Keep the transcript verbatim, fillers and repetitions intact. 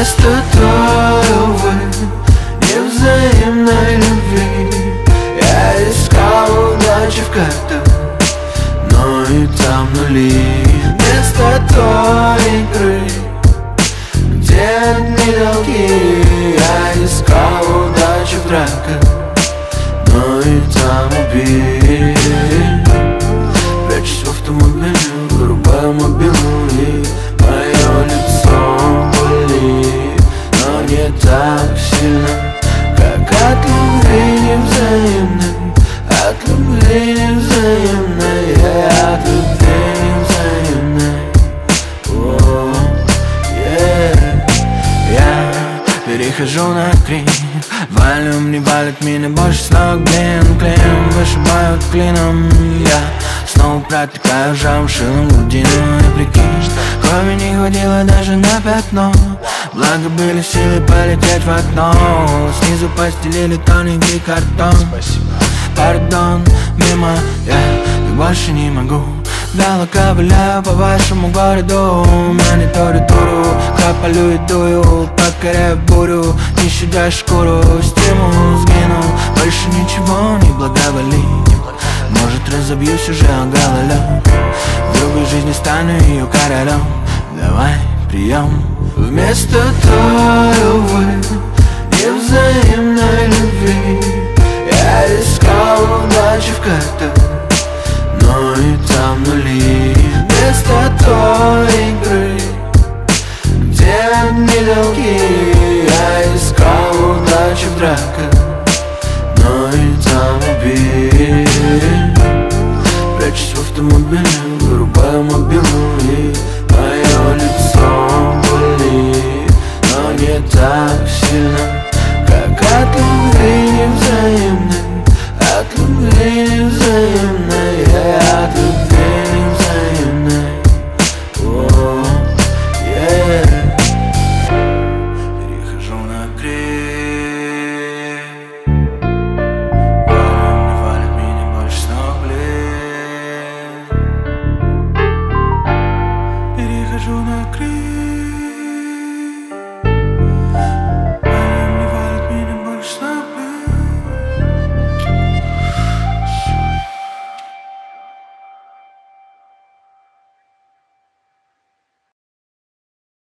Вместо той, увы, невзаимной любви я искал удачи в картах, но и там нули. Вместо той игры, где одни долги, я искал удачи в драках, но и там убили. Прячусь в автомобиле, вырубаю мобилу, и мое лицо болит, но не так сильно, как от любви невзаимной, от любви невзаимной, yeah, от любви невзаимной. Oh, yeah. Я перехожу на крик, волюм не валит меня больше с ног, блин, клин вышибают клином. Я снова протыкаю жам шилом грудину, и прикинь, крови не хватило даже на пятно, благо были силы полететь в окно. Снизу постелили тоненький картон. Спасибо. Пардон, мимо, я yeah, больше не могу. Вяло ковыляю по вашему городу, мониторю туру, капалю и дую, покоряю бурю, не щадя шкуру. Стимул сгинул, больше ничего не благоволит. Может, разобьюсь уже о гололед, в другой жизни стану ее королем. Давай, прием. Вместо той, увы, невзаимной любви я искал удачи в картах, но и там нули. Вместо той игры, где одни долги, я искал удачи в драках, но и там убили. Прячусь в автомобиле,